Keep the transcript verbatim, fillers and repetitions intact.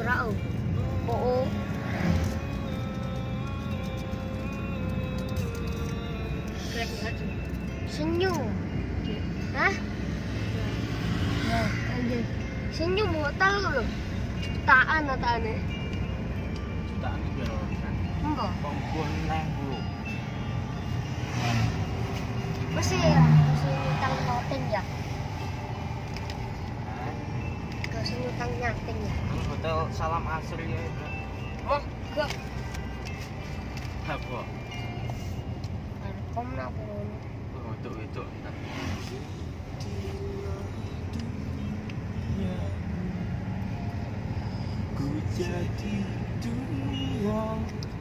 Surau. Oo. Senyum. Hah? Ya, anjir. Senyum mo talo. Jutaan na taane. Jutaan iki lho kan. Enggak. Kompon nang Bu. Masih ya, masih nyutang noting ya. Masih nyutang nyating ya. Hotel Salam Asri ya itu. Oh, enggak. Apa? Kom na po. Oh, itu itu. Ku jadi dunia